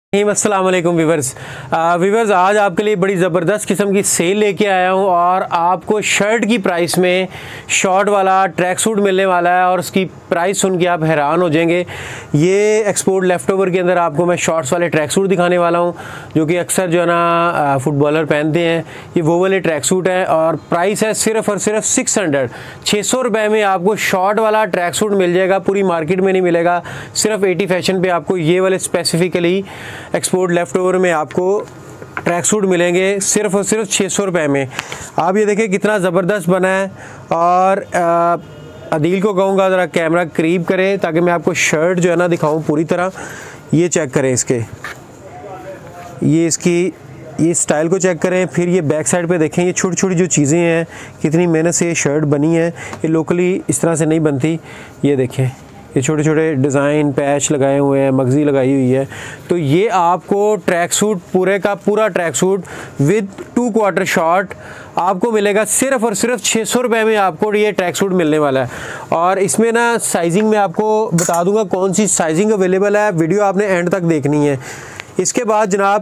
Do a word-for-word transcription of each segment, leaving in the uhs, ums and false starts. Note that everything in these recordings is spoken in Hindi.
अस्सलाम वालेकुम वीवर्स वीवर्स आज आपके लिए बड़ी ज़बरदस्त किस्म की सेल लेके आया हूँ और आपको शर्ट की प्राइस में शॉर्ट वाला ट्रैक सूट मिलने वाला है और उसकी प्राइस सुन के आप हैरान हो जाएंगे। ये एक्सपोर्ट लेफ़्ट ओवर के अंदर आपको मैं शॉर्ट्स वाले ट्रैक सूट दिखाने वाला हूँ जो कि अक्सर जो है ना फुटबॉलर पहनते हैं। ये वो वाले ट्रैक सूट है और प्राइस है सिर्फ और सिर्फ सिक्स हंड्रेड छः सौ रुपये में आपको शॉर्ट वाला ट्रैक सूट मिल जाएगा। पूरी मार्केट में नहीं मिलेगा, सिर्फ एटी फैशन पे आपको ये वाले स्पेसिफिकली एक्सपोर्ट लेफ़्ट ओवर में आपको ट्रैक सूट मिलेंगे सिर्फ और सिर्फ छः सौ रुपये में। आप ये देखें कितना ज़बरदस्त बना है। और आ, अदील को कहूँगा ज़रा कैमरा करीब करें ताकि मैं आपको शर्ट जो है ना दिखाऊँ पूरी तरह। ये चेक करें, इसके ये इसकी ये स्टाइल को चेक करें। फिर ये बैक साइड पे देखें, ये छोटी छोटी जो चीज़ें हैं कितनी मेहनत से ये शर्ट बनी है। ये लोकली इस तरह से नहीं बनती। ये देखें, ये छोटे छोटे डिज़ाइन पैच लगाए हुए हैं, मगज़ी लगाई हुई है। तो ये आपको ट्रैक सूट पूरे का पूरा track suit with two quarter short आपको मिलेगा सिर्फ और सिर्फ छः सौ रुपये में। आपको ये ट्रैक सूट मिलने वाला है और इसमें ना साइजिंग में आपको बता दूंगा कौन सी साइजिंग अवेलेबल है। वीडियो आपने एंड तक देखनी है। इसके बाद जनाब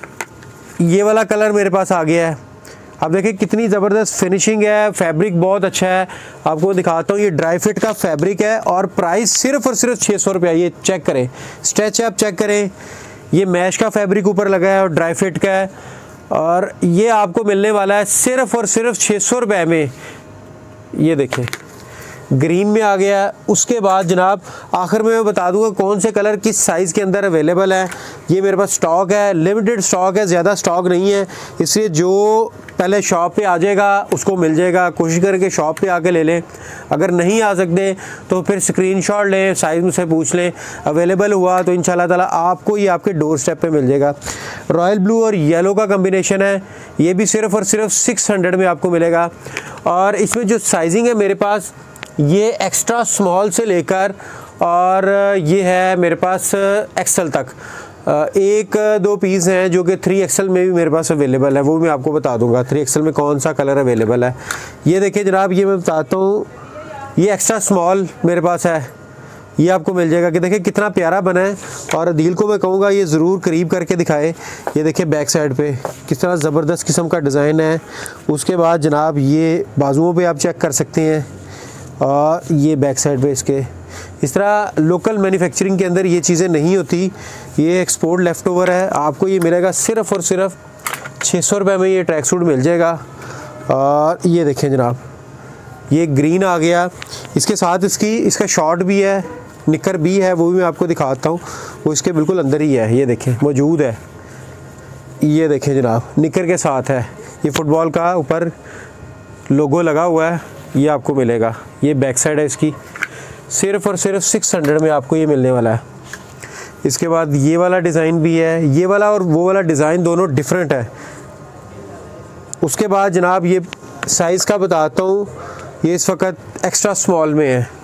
ये वाला कलर मेरे पास आ गया है। आप देखें कितनी ज़बरदस्त फिनिशिंग है, फैब्रिक बहुत अच्छा है। आपको दिखाता हूँ, ये ड्राई फिट का फैब्रिक है और प्राइस सिर्फ और सिर्फ छः सौ रुपया। ये चेक करें, स्ट्रेच आप चेक करें, ये मैश का फैब्रिक ऊपर लगा है और ड्राई फिट का है और ये आपको मिलने वाला है सिर्फ और सिर्फ छः सौ रुपये में। ये देखें ग्रीन में आ गया। उसके बाद जनाब आखिर में मैं बता दूंगा कौन से कलर किस साइज़ के अंदर अवेलेबल है। ये मेरे पास स्टॉक है, लिमिटेड स्टॉक है, ज़्यादा स्टॉक नहीं है, इसलिए जो पहले शॉप पे आ जाएगा उसको मिल जाएगा। कोशिश करके शॉप पे आके ले लें, अगर नहीं आ सकते तो फिर स्क्रीनशॉट लें, साइज़ मुझसे पूछ लें। अवेलेबल हुआ तो इंशाल्लाह ताला आपको ये आपके डोर स्टेप पे मिल जाएगा। रॉयल ब्लू और येलो का कम्बिनेशन है, ये भी सिर्फ और सिर्फ सिक्स हंड्रेड में आपको मिलेगा। और इसमें जो साइजिंग है मेरे पास, ये एक्स्ट्रा स्मॉल से लेकर और ये है मेरे पास एक्सल तक। एक दो पीस हैं जो कि थ्री एक्सल में भी मेरे पास अवेलेबल है, वो मैं आपको बता दूंगा थ्री एक्सल में कौन सा कलर अवेलेबल है। ये देखिए जनाब, ये मैं बताता हूँ, ये एक्स्ट्रा स्मॉल मेरे पास है, ये आपको मिल जाएगा। कि देखिए कितना प्यारा बना है और दिल को मैं कहूँगा ये ज़रूर करीब करके दिखाए। ये देखिए बैक साइड पे किस तरह ज़बरदस्त किस्म का डिज़ाइन है। उसके बाद जनाब ये बाजुओं पे आप चेक कर सकते हैं और ये बैक साइड पे इसके इस तरह लोकल मैन्युफैक्चरिंग के अंदर ये चीज़ें नहीं होती। ये एक्सपोर्ट लेफ़्ट ओवर है, आपको ये मिलेगा सिर्फ और सिर्फ छः सौ रुपये में। ये ट्रैक सूट मिल जाएगा। और ये देखें जनाब, ये ग्रीन आ गया। इसके साथ इसकी इसका शॉर्ट भी है, निकर भी है, वो भी मैं आपको दिखाता हूँ। वो इसके बिल्कुल अंदर ही है, ये देखें मौजूद है। ये देखें जनाब, निकर के साथ है। ये फुटबॉल का ऊपर लोगो लगा हुआ है, ये आपको मिलेगा। ये बैक साइड है इसकी, सिर्फ और सिर्फ सिक्स हंड्रेड में आपको ये मिलने वाला है। इसके बाद ये वाला डिज़ाइन भी है, ये वाला और वो वाला डिज़ाइन दोनों डिफरेंट है। उसके बाद जनाब ये साइज़ का बताता हूँ, ये इस वक्त एक्स्ट्रा स्मॉल में है।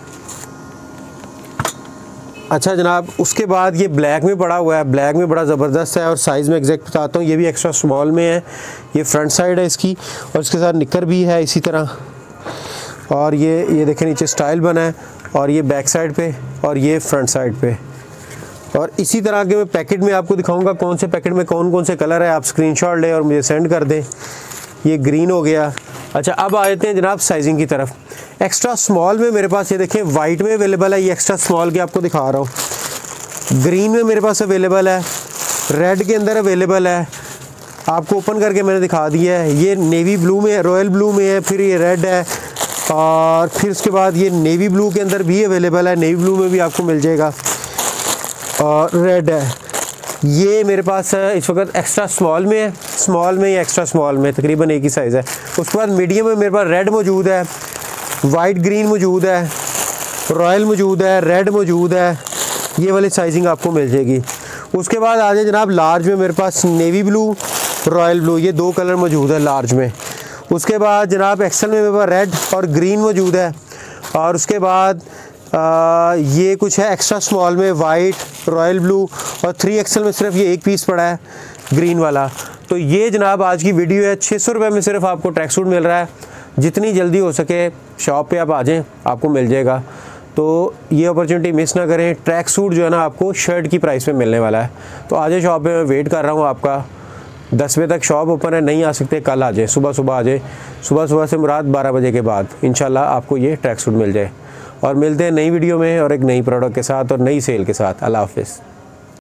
अच्छा जनाब, उसके बाद ये ब्लैक में पड़ा हुआ है, ब्लैक में बड़ा ज़बरदस्त है और साइज़ में एग्जैक्ट बताता हूँ, ये भी एक्स्ट्रा स्मॉल में है। ये फ्रंट साइड है इसकी और इसके साथ निकर भी है इसी तरह। और ये ये देखें नीचे स्टाइल बना है और ये बैक साइड पे और ये फ्रंट साइड पे। और इसी तरह के मैं पैकेट में आपको दिखाऊंगा कौन से पैकेट में कौन कौन से कलर है। आप स्क्रीनशॉट लें और मुझे सेंड कर दें। ये ग्रीन हो गया। अच्छा, अब आ जाते हैं जनाब साइजिंग की तरफ। एक्स्ट्रा स्मॉल में मेरे पास ये देखें वाइट में अवेलेबल है, ये एक्स्ट्रा स्मॉल के आपको दिखा रहा हूँ। ग्रीन में मेरे पास अवेलेबल है, रेड के अंदर अवेलेबल है, आपको ओपन करके मैंने दिखा दिया है। ये नेवी ब्लू में, रॉयल ब्लू में है, फिर ये रेड है और फिर उसके बाद ये नेवी ब्लू के अंदर भी अवेलेबल है। नेवी ब्लू में भी आपको मिल जाएगा और रेड है। ये मेरे पास इस वक्त एक्स्ट्रा स्मॉल में है, स्मॉल में या एक्स्ट्रा स्मॉल में तकरीबन एक ही साइज़ है। उसके बाद मीडियम में मेरे पास रेड मौजूद है, वाइट ग्रीन मौजूद है, रॉयल मौजूद है, रेड मौजूद है। ये वाली साइजिंग आपको मिल जाएगी। उसके बाद आ जाए जनाब लार्ज में, मेरे पास नेवी ब्लू, रॉयल ब्लू, ये दो कलर मौजूद है लार्ज में। उसके बाद जनाब एक्सल में मेरे पास रेड और ग्रीन मौजूद है। और उसके बाद आ, ये कुछ है एक्स्ट्रा स्मॉल में, वाइट, रॉयल ब्लू और थ्री एक्सल में सिर्फ ये एक पीस पड़ा है ग्रीन वाला। तो ये जनाब आज की वीडियो है। छः सौ रुपये में सिर्फ आपको ट्रैक सूट मिल रहा है। जितनी जल्दी हो सके शॉप पे आप आ जाएं, आपको मिल जाएगा। तो ये अपॉर्चुनिटी मिस ना करें। ट्रैक सूट जो है ना आपको शर्ट की प्राइस में मिलने वाला है। तो आज शॉप पे मैं वेट कर रहा हूँ आपका। दस बजे तक शॉप ओपन है, नहीं आ सकते कल आ जाए, सुबह सुबह आ जाए। सुबह सुबह से मुराद बारह बजे के बाद इंशाल्लाह आपको ये ट्रैक सूट मिल जाए। और मिलते हैं नई वीडियो में और एक नई प्रोडक्ट के साथ और नई सेल के साथ। अल्लाह हाफिज़।